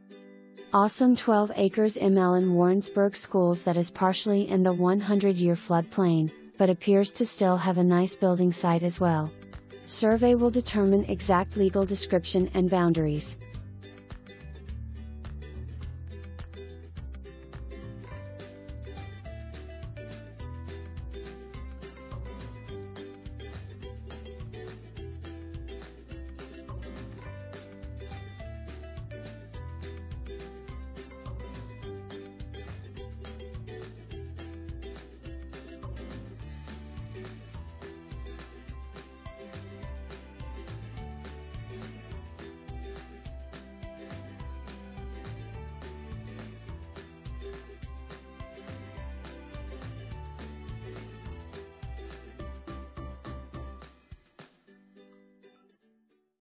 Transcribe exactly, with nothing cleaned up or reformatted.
Awesome twelve acres M L in Warrensburg Schools that is partially in the one hundred year floodplain, but appears to still have a nice building site as well. Survey will determine exact legal description and boundaries.